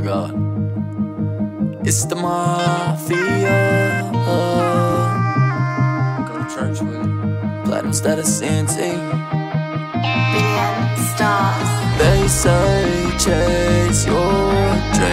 God, it's the mafia. Go to church with it. Platinum status CNT. BM Stars. They say chase your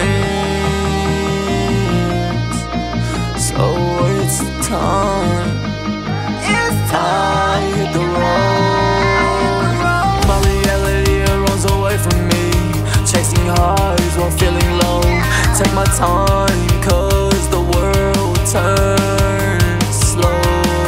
dreams, so it's time. I hit the road. My reality runs away from me, chasing highs while feeling low. Take my time, cause the world turns slow.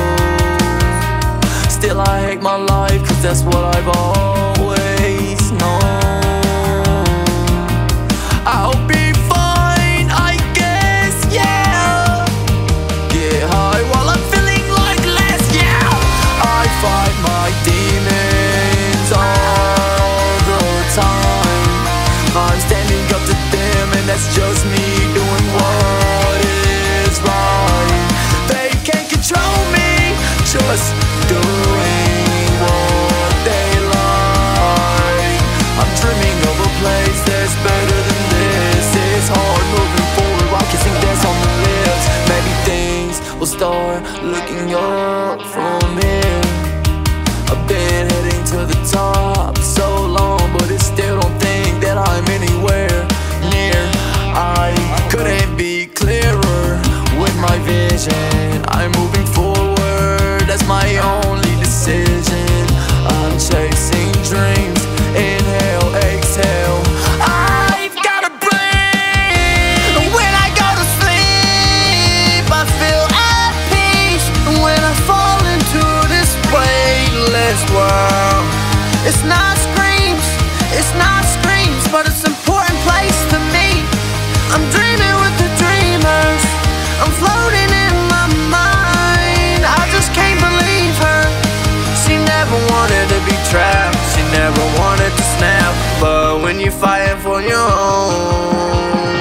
Still I hate my life, cause that's what I've always known. I'll be fine, I guess, yeah. Get high while I'm feeling like less, yeah. I fight my demons all the time. I'm standing up to them, and that's just me doing what is right. They can't control me, just doing what they like. I'm dreaming of a place that's better than this. It's hard moving forward while kissing death on the lips. Maybe things will start looking up from here. I've been heading to the top so long, but I still don't think that I'm anywhere near. I couldn't be clearer with my vision. I'm moving forward, that's my only decision. I'm chasing dreams, inhale, exhale. I've got a brain. When I go to sleep, I feel at peace. When I fall into this weightless world, it's not screams, but it's an important place to me. I'm dreaming with the dreamers, I'm floating in my mind. I just can't believe her. She never wanted to be trapped, she never wanted to snap. But when you're fighting for your own,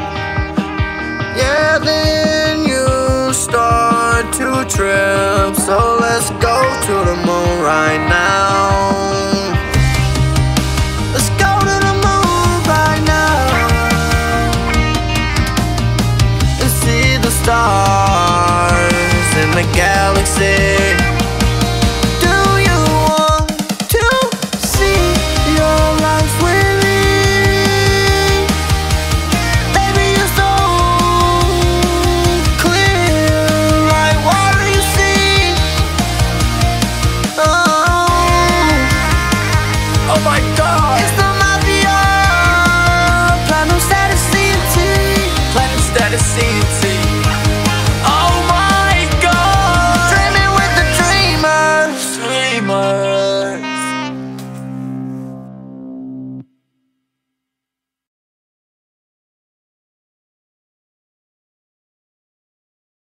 yeah, then you start to trip. So let's go to the moon right now. Let's go to the moon right now and see the stars in the galaxy. Do you want to see your life with me? Baby, you're so clear, like water you see. Oh my God, it's the mafia. Platinum status CNT. Platinum status CNT. Oh my God, dreaming with the dreamers. Dreamers.